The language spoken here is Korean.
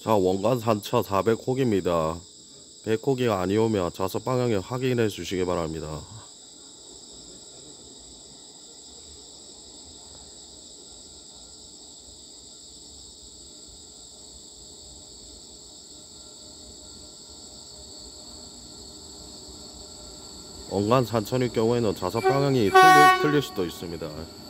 자, 원간 산차 400호기입니다. 100호기가 아니오면 좌석 방향을 확인해 주시기 바랍니다. 원간 산천일 경우에는 좌석 방향이 틀릴 수도 있습니다.